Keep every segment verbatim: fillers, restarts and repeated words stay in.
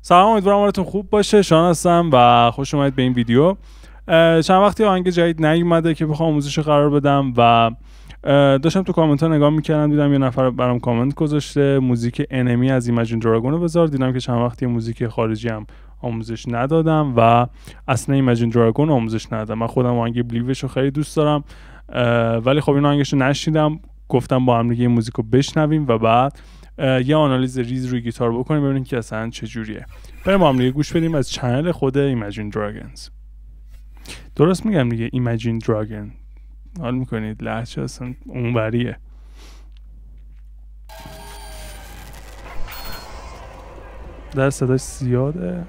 سلام، امیدوارم حالتون خوب باشه. شان هستم و خوش اومدید به این ویدیو. چند وقتی آهنگ جدید نیومده که بخوام آموزش قرار بدم و داشتم تو کامنت ها نگاه میکردم، دیدم یه نفر برام کامنت گذاشته موزیک انمی از ایمجین دراگون رو بذار. دیدم که چند وقتی موزیک خارجی هم آموزش ندادم و اصلا ایمجین دراگون آموزش ندادم. من خودم آهنگ بلیوش رو خیلی دوست دارم، ولی خب این آهنگش رو نشنیدم. گفتم با هم دیگه این موزیک رو بشنویم و بعد یه آنالیز ریز روی گیتار بکنیم ببینیم که اصلا چجوریه. بریم با هم دیگه گوش بدیم از چنل خود ایمجین دراگونز. درست میگم دیگه؟ ایمجین دراگون. حال میکنید لهجه اصلا اونوریه. در صداش زیاده.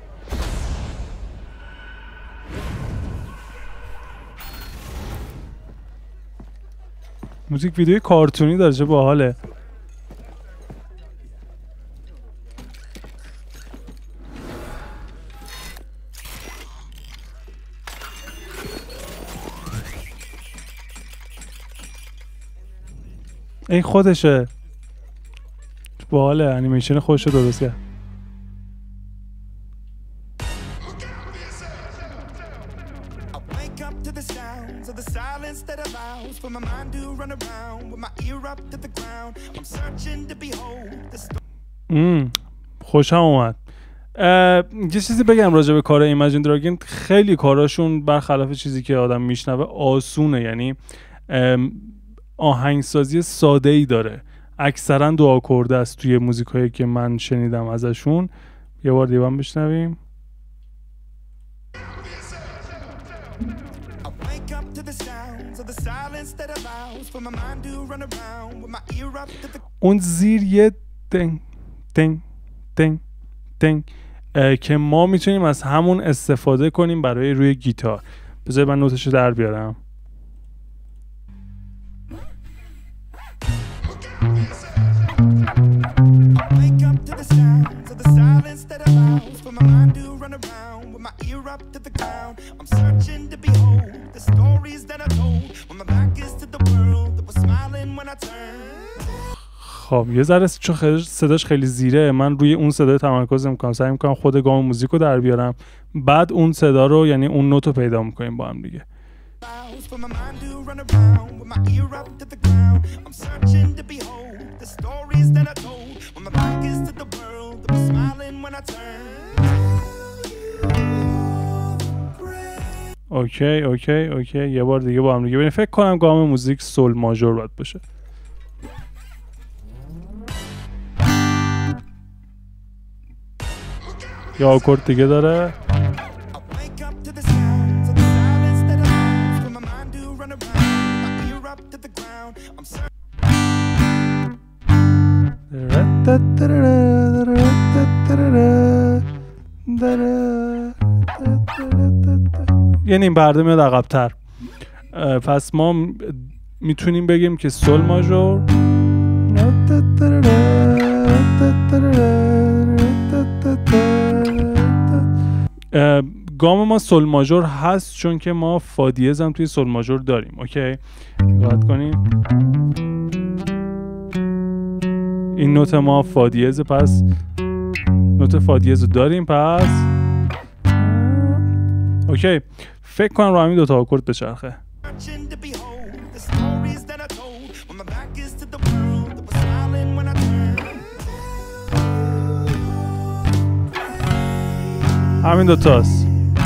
موزیک ویدیو کارتونی داره، چه باحاله. این خودشه، باحاله. انیمیشن خودش رو درست کرد. خوشم اومد. یه چیزی بگم راجع به کار ایمجین دراگون. خیلی کاراشون برخلاف چیزی که آدم میشنوه آسونه، یعنی آهنگسازی ساده ای داره. اکثرا دو آکورده است توی موزیکایی که من شنیدم ازشون. یه بار دیگه هم بشنویم. اون زیر یه دنگ دنگ دنگ دنگ که ما میتونیم از همون استفاده کنیم برای روی گیتار. بذار من نوتشو در بیارم. خب یه ذره چون صداش خیلی زیره، من روی اون صدا تمرکز میکنم. سعی میکنم خود گام موزیک رو در بیارم، بعد اون صدا رو، یعنی اون نوت رو پیدا میکنیم با هم دیگه. اوکی اوکی اوکی یه بار دیگه با هم دیگه ببینیم. فکر کنم گام موزیک سول ماژور باید باشه. یا آکورد دیگه داره. یه نیم برده میاد عقب‌تر. پس ما میتونیم بگیم که سول ماژور، گام ما سول ماژور هست چون که ما فا دیز هم توی سول ماژور داریم. اوکی دقت کنیم این نوت ما فا دیز، پس نوت فا دیز رو داریم. پس اوکی فکر کنم رو همین دوتا آکورد بچرخه. همین دوتاست.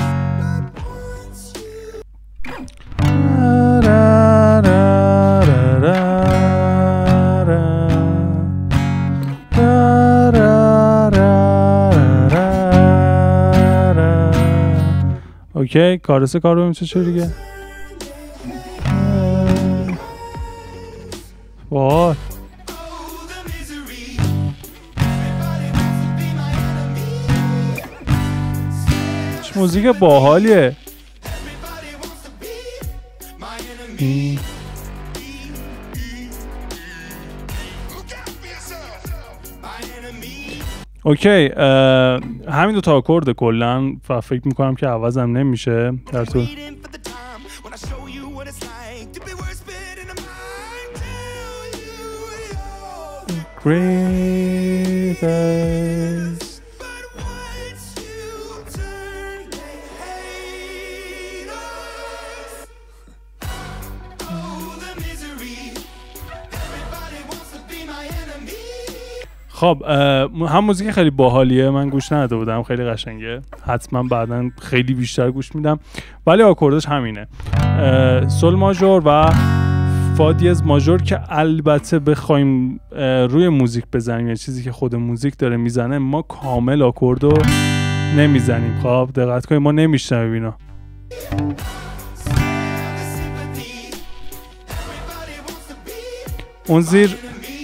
اوکی کارسه کار رو میشه چه دیگه. وای چه موزیک باحالیه. اوکی همین دو تا آکورد کلا و فکر میکنم که عوضم نمیشه در طول. greatest خب هم موزیک خیلی باحالیه، من گوش نداده بودم، خیلی قشنگه، حتما بعداً خیلی بیشتر گوش میدم، ولی آکوردش همینه، سل ماژور و فا دیز ماژور که البته بخوایم روی موزیک بزنیم یه چیزی که خود موزیک داره میزنه، ما کامل آکوردو نمیزنیم. خب دقت کنید، ما نمیشنویم اینا. اون زیر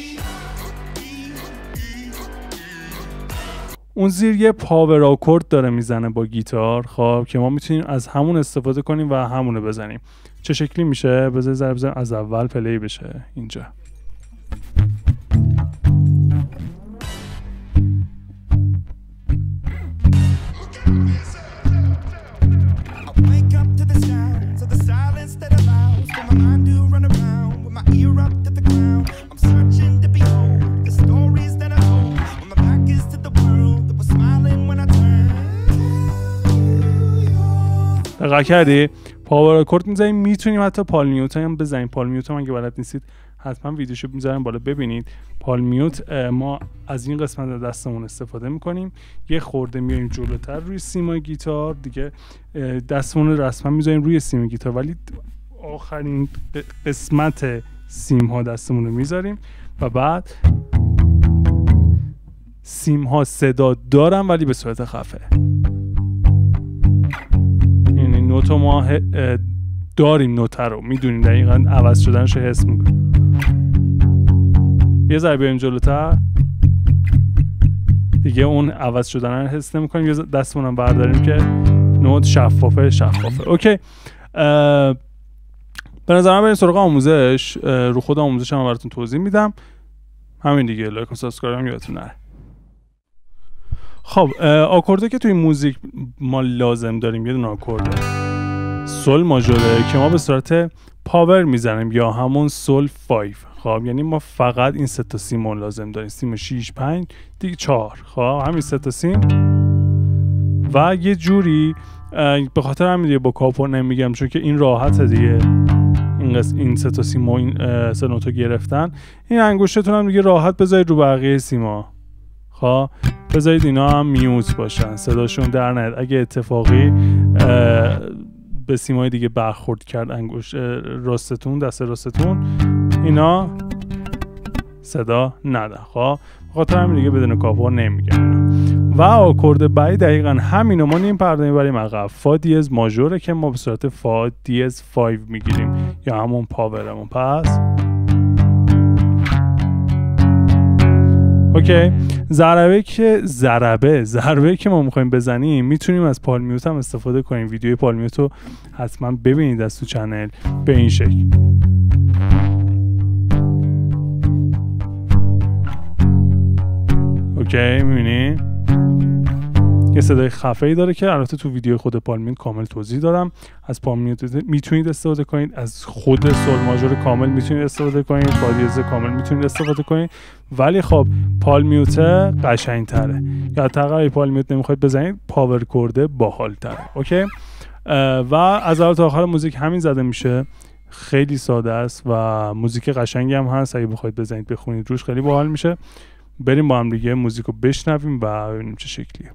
اون زیر یه پاور آکورد داره میزنه با گیتار، خب که ما میتونیم از همون استفاده کنیم و همونو بزنیم. چه شکلی میشه؟ بذار ضرب بزنم از اول پلی بشه اینجا. دقیق کردی؟ پاور آکورد میزنیم، میتونیم حتی پال میوت هم بزنیم. پال میوت هم اگه بلد نیستید حتما ویدیوشو میذارم بالا ببینید. پال میوت ما از این قسمت دستمون استفاده میکنیم، یه خورده میایم جلوتر روی سیمای گیتار دیگه، دستمون رسما میذاریم روی سیم گیتار، ولی آخرین قسمت سیم ها دستمون رو میذاریم و بعد سیم ها صدا دارن ولی به صورت خفه. یعنی نوت ما داریم، نوت رو میدونیم دقیقاً عوض شدنش رو حس میکنیم. یه ذره بریم جلوتر دیگه اون عوض شدن رو حس نمیکنیم، یه دستمون هم برداریم که نوت شفافه شفافه. اوکی، به نظر من بریم سراغ آموزش. رو خود آموزش هم براتون توضیح میدم. همین دیگه، لایک و سابسکرایب هم یادتون نره. خب آکورده که توی موزیک ما لازم داریم، یه دونه آکورد سل ماژوره که ما به صورت پاور میزنیم یا همون سل پنج. خب یعنی ما فقط این سه تا سیم لازم داریم، سیم شش پنج دیگه چهار. خب همین سه تا سیم و یه جوری به خاطر همین دیگه با کاپو نمیگم چون که این راحته دیگه، این قسم این سه تا سیم و این سه نوتو گرفتن. این انگشتتون هم دیگه راحت بذارید رو بقیه سیما. خب بذارید اینا هم میوت باشن، صداشون در نیاد. اگه اتفاقی به سیمای دیگه برخورد کرد انگشت راستتون، دست راستتون، اینا صدا نده. خب بخاطر همین دیگه بدون کاپو نمیگم. و آکورد بعدی دقیقاً همینو ما نیم پرده میبریم عقب. فا دیز ماژوره که ما به صورت فا دیز پنج میگیریم یا همون پاورمون. پس اوکی، ضربه که ضربه ضربه که ما میخوایم بزنیم میتونیم از پال میوت هم استفاده کنیم. ویدیوی پال میوت رو حتما ببینید از تو چنل به این شکل. اوکی، میبینی یه صدای خفه‌ای داره که البته تو ویدیو خود پال میوت کامل توضیح دارم. از پال میوت میتونید استفاده کنید، از خود سل ماژور کامل میتونید استفاده کنید، فا دیز کامل میتونید استفاده کنید، ولی خب پال میوت قشنگ‌تره. یا حداقل پال میوت نمیخواید بزنید، پاور کورد باحال‌تره. اوکی، و از اول تا آخر موزیک همین زده میشه، خیلی ساده است و موزیک قشنگی هم هست. اگه بخواید بزنید بخونید روش خیلی باحال میشه. بریم با هم دیگه موزیک رو بشنویم و ببینیم چه شکلیه.